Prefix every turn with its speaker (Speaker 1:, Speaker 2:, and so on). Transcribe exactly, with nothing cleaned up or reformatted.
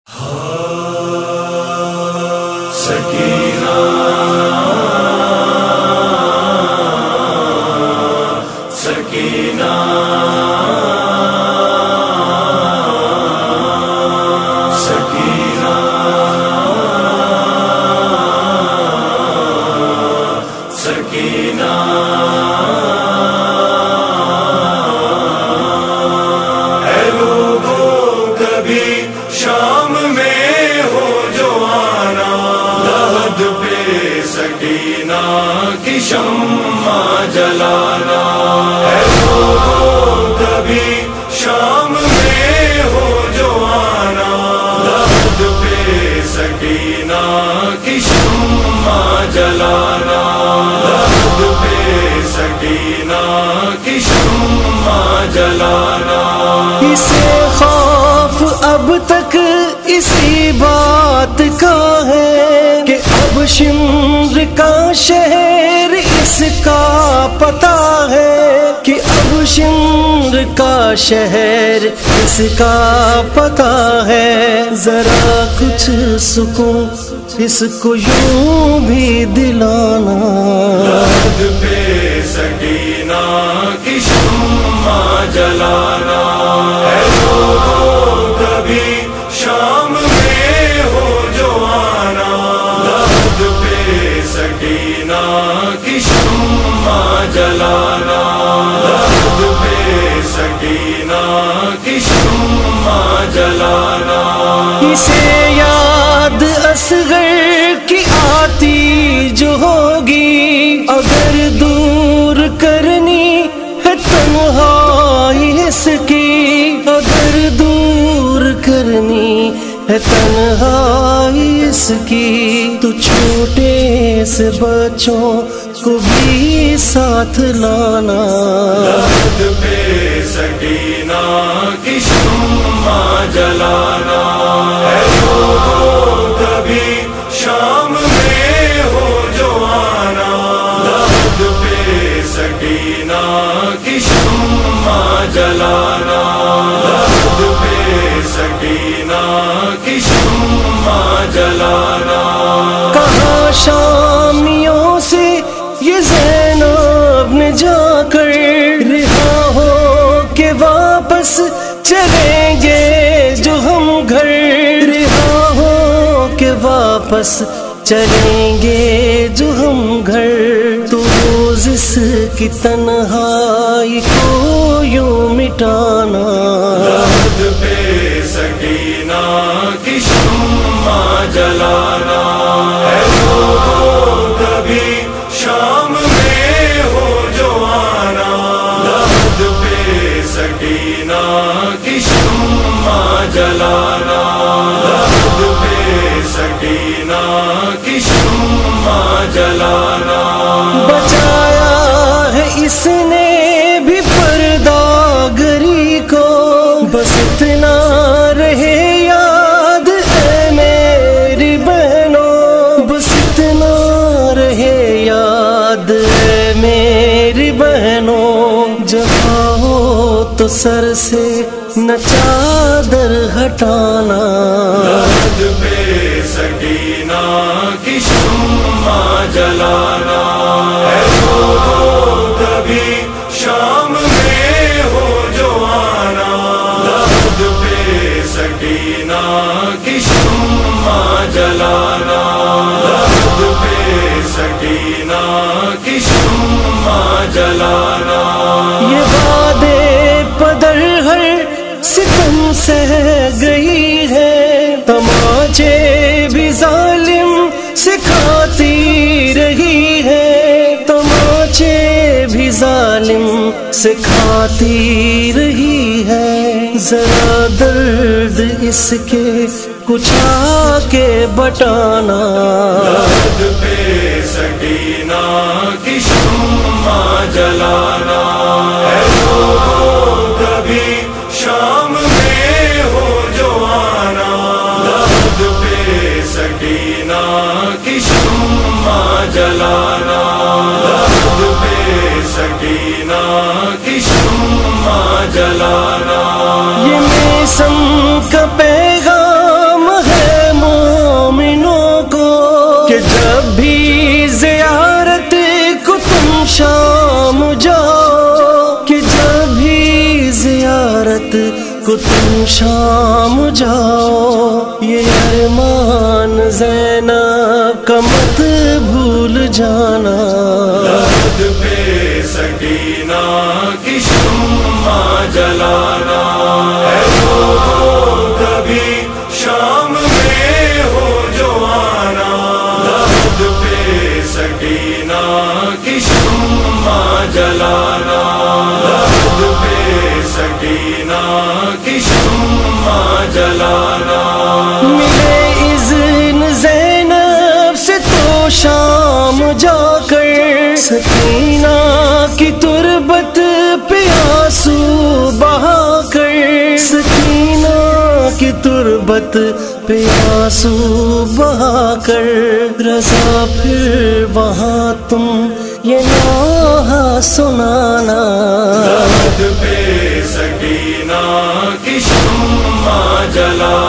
Speaker 1: سکینہ سکینہ سکینہ سکینہ اے لوگوں کبھی شام میں ہو جو آنا، لحد پہ سکینہ کی شمع جلانا۔ اے لوگوں کبھی شام میں ہو جو آنا، لحد پہ سکینہ کی شمع جلانا، لحد پہ سکینہ کی شمع جلانا۔
Speaker 2: اسے خوف اب تک اسی بات کا ہے کہ اب شمر کا شہر اس کا پتہ ہے، کہ اب شمر کا شہر اس کا پتہ ہے۔ ذرا کچھ سکون اس کو یوں بھی دلانا،
Speaker 1: لحد پہ سکینہ کی شمع جلانا۔ اے لوگوں کبھی شام میں ہو جو آنا، لحد پہ سکینہ کی شمع جلانا، لحد پہ سکینہ کی شمع جلانا۔
Speaker 2: اسے یاد اصغر کی آتی جو ہوگی، اگر دور کرنی ہے تنہائی اس کی، اگر دور کرنی ہے تنہائی اس کی، تو چھوٹے سے بچوں کو بھی ساتھ لانا،
Speaker 1: لحد پہ سکینہ کی شمع جلانا۔ اے لوگوں کبھی شام میں ہو جو آنا، لحد پہ سکینہ کی شمع جلانا، لحد پہ سکینہ کی شمع جلانا۔
Speaker 2: کہاں شامیوں سے یہ زینب نے جا کر رہا ہو کہ واپس چلیں گے جو ہم گھر، رہا ہو کہ واپس چلیں گے جو ہم گھر، تو روز اس کی تنہائی کو یوں مٹانا،
Speaker 1: لحد پہ سکینہ کی شمع جلانا۔ اے لوگوں کبھی شام میں ہو جو آنا، لحد پہ سکینہ کی شمع جلانا، لحد پہ سکینہ کی شمع جلانا۔
Speaker 2: بچایا ہے اس نے بھی پرداگری کو، بس اتنا رہے یاد اے میری بہنوں، بس اتنا رہے یاد اے میری بہنوں، جہاں ہو تو سر سے نہ چادر ہٹانا،
Speaker 1: لحد پہ سکینہ کی شمع جلانا۔ اے لوگوں کبھی شام میں ہو جو آنا، لحد پہ سکینہ کی شمع جلانا، لحد پہ سکینہ کی شمع جلانا۔
Speaker 2: یہ وعدے پدر ہر ستم سہ گئی ہے، تماچے بھی ظالم سکھاتی رہی ہے، تماچے بھی ظالم سکھاتی رہی ہے۔ ذرا درد اس کے کچھ آ کے بٹانا،
Speaker 1: لحد پہ سکینہ کی شمع جلانا۔ اے لوگوں کبھی شام میں ہو جو آنا، لحد پہ سکینہ کی شمع جلانا، لحد پہ سکینہ کی شمع جلانا۔
Speaker 2: یہ میسم کا پیغام رات کو تم شام جاؤ، یہ ارمان زینب کا مت بھول جانا۔
Speaker 1: لحد پہ سکینہ کی شمع جلانا، ہے وہ کبھی شام میں ہو جو آنا۔ لحد پہ سکینہ کی شمع جلانا، لحد پہ سکینہ کی شمع جلانا۔
Speaker 2: ملے اذن زینب سے تو شام جا کر سکینہ کی تربت پہ آنسو بہا کر، سکینہ کی تربت پہ آنسو بہا کر، رضا پھر وہاں تم یہ نوحہ سنانا۔
Speaker 1: لحد پہ سکینہ کی شمع جلا